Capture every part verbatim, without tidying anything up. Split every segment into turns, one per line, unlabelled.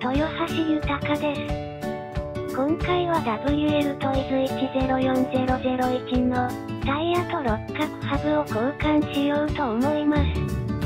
豊橋豊です。今回は ダブリューエル トイズいちゼロよんゼロゼロいちのタイヤと六角ハブを交換しようと思います。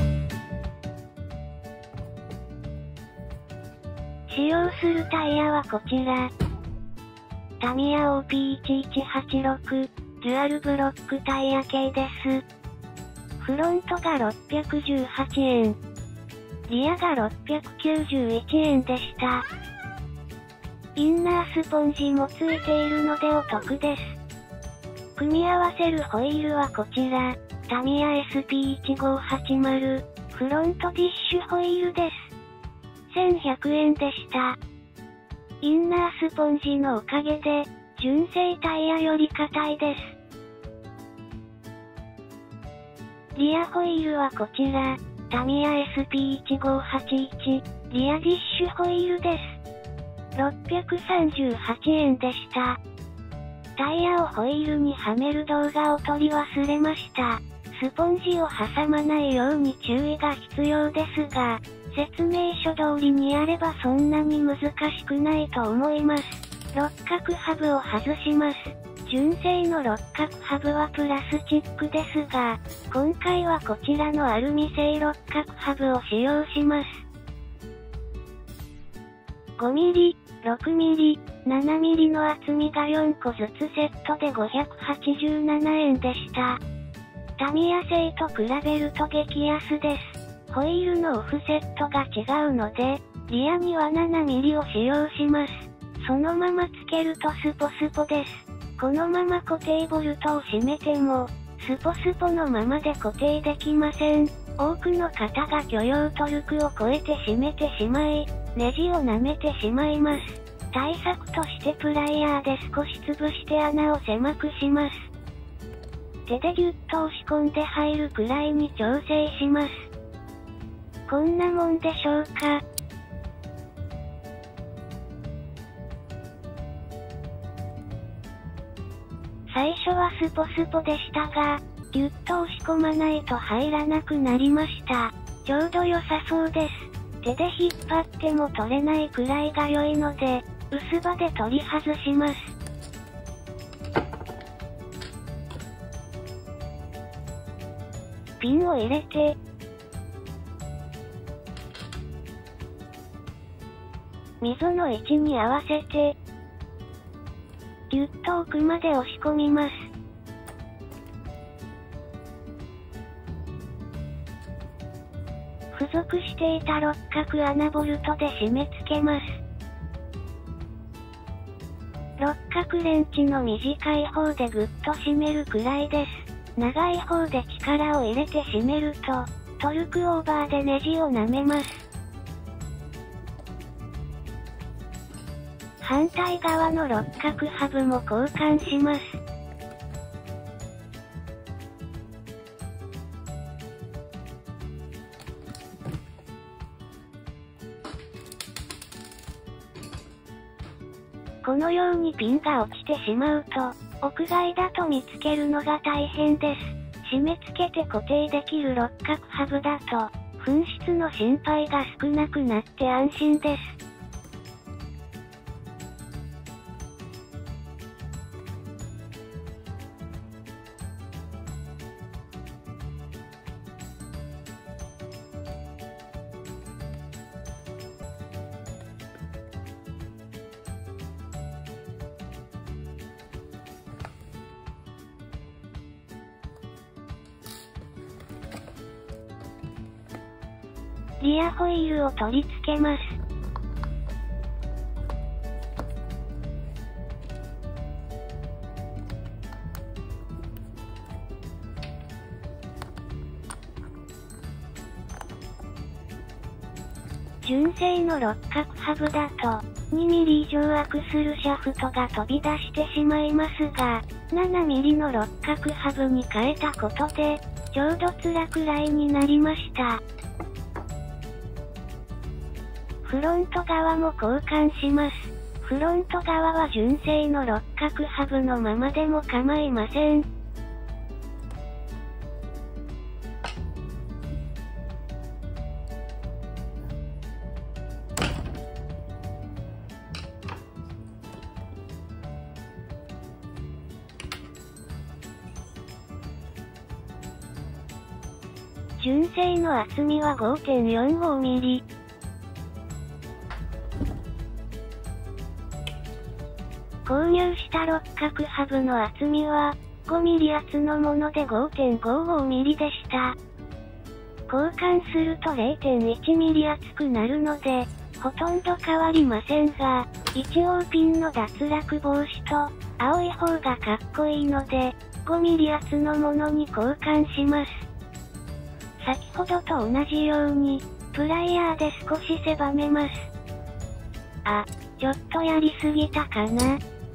使用するタイヤはこちら。タミヤ オーピーいちいちはちろく デュアルブロックタイヤ系です。フロントがろっぴゃくじゅうはちえん。リアがろっぴゃくきゅうじゅういちえんでした。インナースポンジもついているのでお得です。組み合わせるホイールはこちら、タミヤ エスピーいちごはちまる フロントディッシュホイールです。せんひゃくえんでした。インナースポンジのおかげで、純正タイヤより硬いです。リアホイールはこちら、タミヤ エスピーいちごはちいち、リアディッシュホイールです。ろっぴゃくさんじゅうはちえんでした。タイヤをホイールにはめる動画を撮り忘れました。スポンジを挟まないように注意が必要ですが、説明書通りにやればそんなに難しくないと思います。六角ハブを外します。純正の六角ハブはプラスチックですが、今回はこちらのアルミ製六角ハブを使用します。ごミリ、ろくミリ、ななミリの厚みがよんこずつセットでごひゃくはちじゅうななえんでした。タミヤ製と比べると激安です。ホイールのオフセットが違うので、リアにはななミリを使用します。そのままつけるとスポスポです。このまま固定ボルトを締めても、スポスポのままで固定できません。多くの方が許容トルクを超えて締めてしまい、ネジを舐めてしまいます。対策としてプライヤーで少し潰して穴を狭くします。手でギュッと押し込んで入るくらいに調整します。こんなもんでしょうか。最初はスポスポでしたが、ギュッと押し込まないと入らなくなりました。ちょうど良さそうです。手で引っ張っても取れないくらいが良いので、薄刃で取り外します。ピンを入れて、溝の位置に合わせて、ギュッと奥まで押し込みます。付属していた六角穴ボルトで締め付けます。六角レンチの短い方でぐっと締めるくらいです。長い方で力を入れて締めると、トルクオーバーでネジを舐めます。反対側の六角ハブも交換します。このようにピンが落ちてしまうと、屋外だと見つけるのが大変です。締め付けて固定できる六角ハブだと、紛失の心配が少なくなって安心です。リアホイールを取り付けます。純正の六角ハブだと、にミリ以上アクスルシャフトが飛び出してしまいますが、ななミリの六角ハブに変えたことで、ちょうど辛くらいになりました。フロント側も交換します。フロント側は純正の六角ハブのままでも構いません。 純正の厚みは ごてんよんごミリ。購入した六角ハブの厚みは、ごミリ厚のもので ごてんごごミリでした。交換すると れいてんいちミリ厚くなるので、ほとんど変わりませんが、一応ピンの脱落防止と、青い方がかっこいいので、ごミリ厚のものに交換します。先ほどと同じように、プライヤーで少し狭めます。あ、ちょっとやりすぎたかな。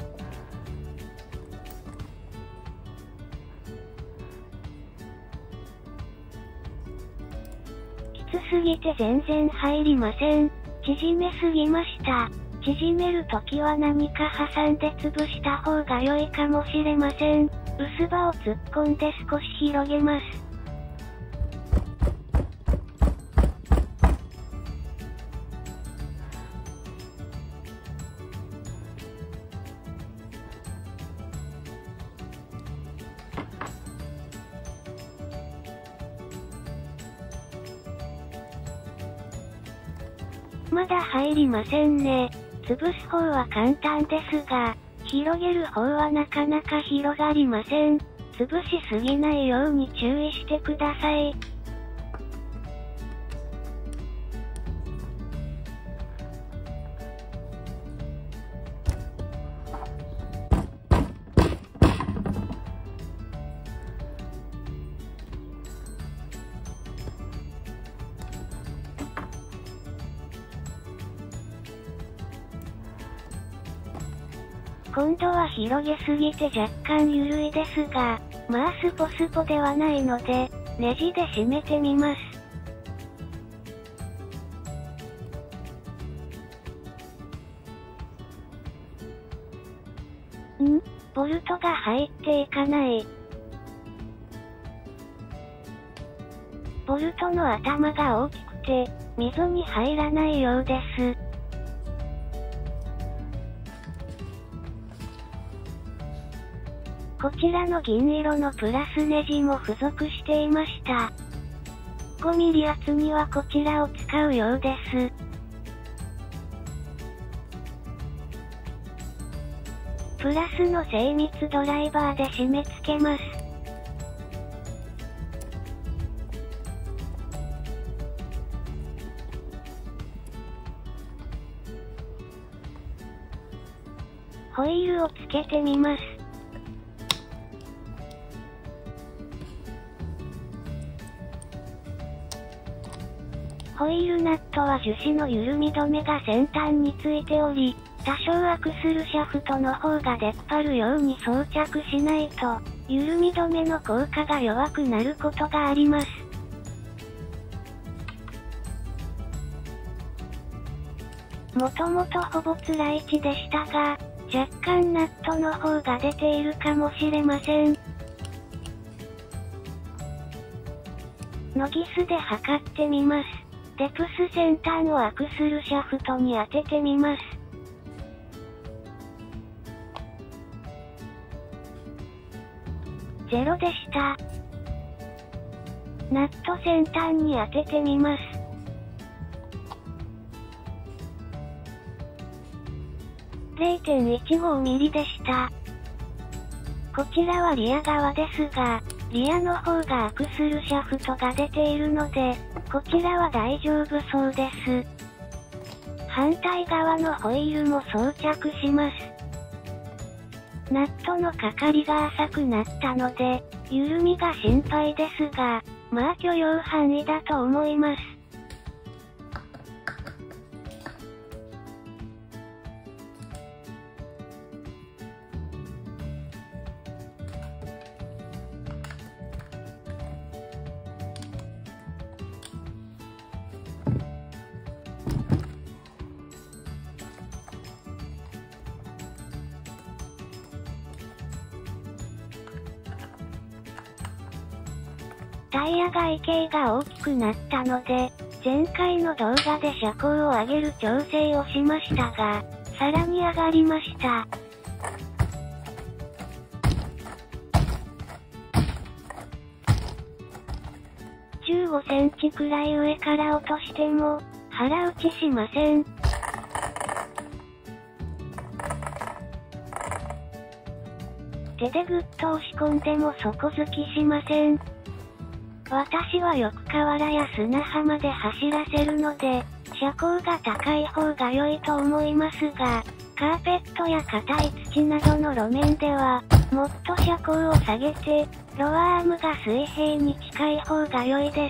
きつすぎて全然入りません。縮めすぎました。縮めるときは何か挟んで潰した方が良いかもしれません。薄刃を突っ込んで少し広げます。まだ入りませんね。潰す方は簡単ですが、広げる方はなかなか広がりません。潰しすぎないように注意してください。今度は広げすぎて若干緩いですが、まあスポスポではないので、ネジで締めてみます。ん？ボルトが入っていかない。ボルトの頭が大きくて、溝に入らないようです。こちらの銀色のプラスネジも付属していました。ごミリ厚にはこちらを使うようです。プラスの精密ドライバーで締め付けます。ホイールをつけてみます。ホイールナットは樹脂の緩み止めが先端についており、多少アクスルシャフトの方が出っ張るように装着しないと、緩み止めの効果が弱くなることがあります。もともとほぼ辛い位置でしたが、若干ナットの方が出ているかもしれません。ノギスで測ってみます。デプス先端をアクスルシャフトに当ててみます。ゼロでした。ナット先端に当ててみます。れいてんいちごミリでした。こちらはリア側ですが、リアの方がアクスルシャフトが出ているので、こちらは大丈夫そうです。反対側のホイールも装着します。ナットのかかりが浅くなったので、緩みが心配ですが、まあ許容範囲だと思います。タイヤ外径が大きくなったので、前回の動画で車高を上げる調整をしましたが、さらに上がりました。じじゅうごセンチくらい上から落としても、腹打ちしません。手でぐっと押し込んでも底付きしません。私はよく河原や砂浜で走らせるので、車高が高い方が良いと思いますが、カーペットや硬い土などの路面では、もっと車高を下げて、ロアアームが水平に近い方が良いです。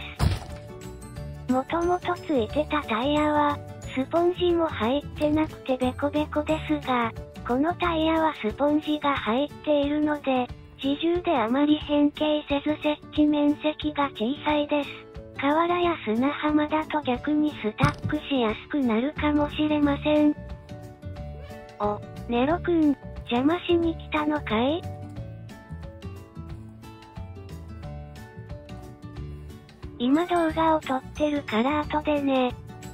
もともとついてたタイヤは、スポンジも入ってなくてベコベコですが、このタイヤはスポンジが入っているので、自重であまり変形せず設置面積が小さいです。河原や砂浜だと逆にスタックしやすくなるかもしれません。お、ネロくん、邪魔しに来たのかい？今動画を撮ってるから後でね。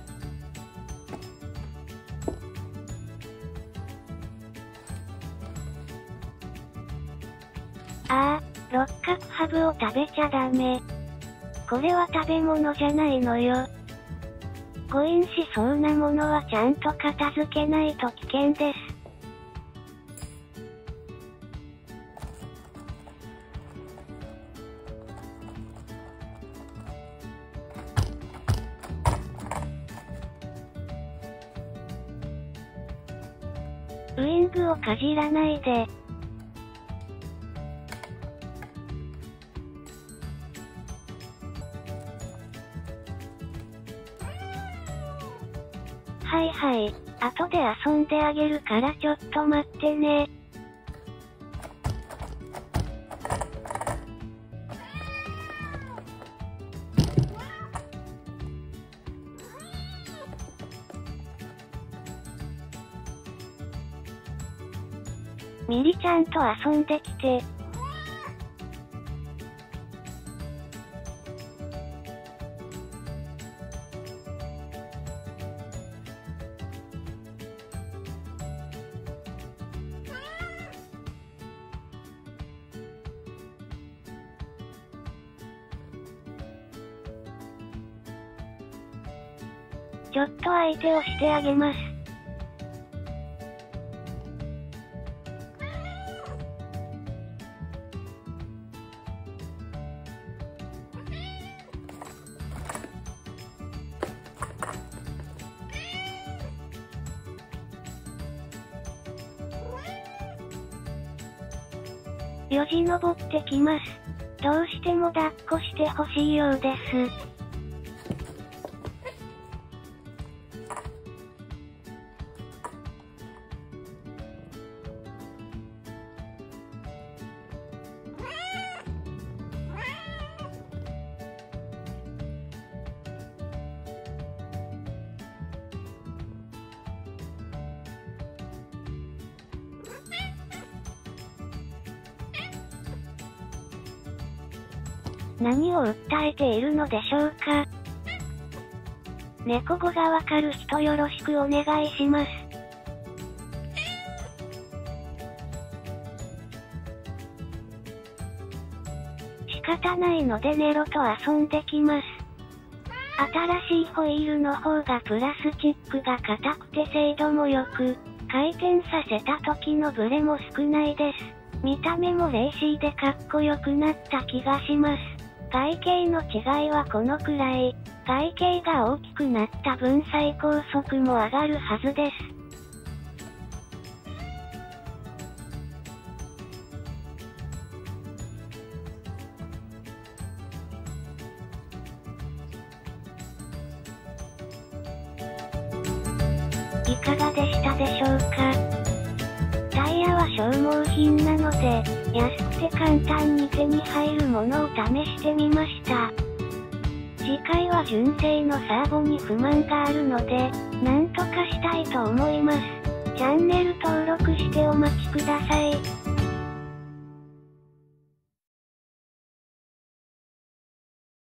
ああ、六角ハブを食べちゃダメ。これは食べ物じゃないのよ。誤飲しそうなものはちゃんと片付けないと危険です。ウイングをかじらないで。はいはい、後で遊んであげるからちょっと待ってね。ミリちゃんと遊んできて。ちょっと相手をしてあげます。よじ登ってきます。どうしても抱っこしてほしいようです。何を訴えているのでしょうか。猫語がわかる人よろしくお願いします。仕方ないのでネロと遊んできます。新しいホイールの方がプラスチックが硬くて精度も良く、回転させた時のブレも少ないです。見た目もレーシーでかっこよくなった気がします。外形の違いはこのくらい。外形が大きくなった分最高速も上がるはずです。いかがでしたでしょうか。タイヤは消耗品なので、安くて簡単に手に入るものを試してみました。次回は純正のサーボに不満があるので、なんとかしたいと思います。チャンネル登録してお待ちください。